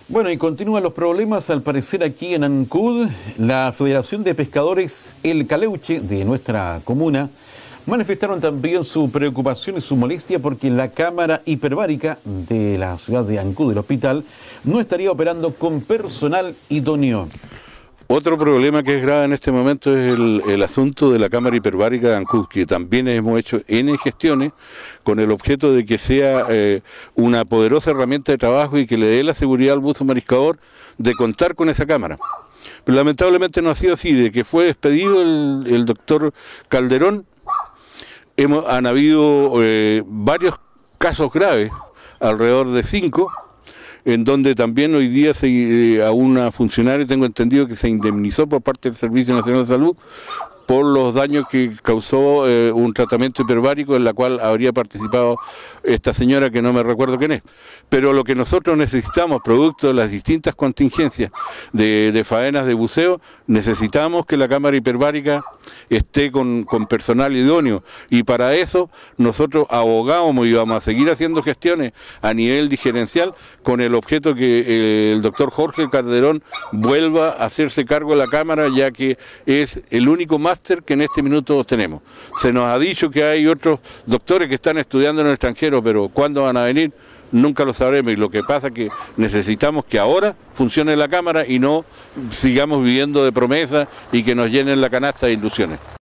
Bueno, y continúan los problemas, al parecer, aquí en Ancud. La Federación de Pescadores El Caleuche, de nuestra comuna, manifestaron también su preocupación y su molestia porque la cámara hiperbárica de la ciudad de Ancud, del hospital, no estaría operando con personal idóneo. Otro problema que es grave en este momento es el asunto de la cámara hiperbárica de Ancud, que también hemos hecho N gestiones con el objeto de que sea una poderosa herramienta de trabajo y que le dé la seguridad al buzo mariscador de contar con esa cámara. Pero lamentablemente no ha sido así. De que fue despedido el doctor Calderón, han habido varios casos graves, alrededor de 5, en donde también hoy día a una funcionaria, tengo entendido, que se indemnizó por parte del Servicio Nacional de Salud por los daños que causó un tratamiento hiperbárico en la cual habría participado esta señora que no me recuerdo quién es. Pero lo que nosotros necesitamos, producto de las distintas contingencias de faenas de buceo, necesitamos que la cámara hiperbárica esté con personal idóneo, y para eso nosotros abogábamos y vamos a seguir haciendo gestiones a nivel digerencial con el objeto que el doctor Jorge Calderón vuelva a hacerse cargo de la cámara, ya que es el único máster que en este minuto tenemos. Se nos ha dicho que hay otros doctores que están estudiando en el extranjero, pero ¿cuándo van a venir? Nunca lo sabremos, y lo que pasa es que necesitamos que ahora funcione la cámara y no sigamos viviendo de promesas y que nos llenen la canasta de ilusiones.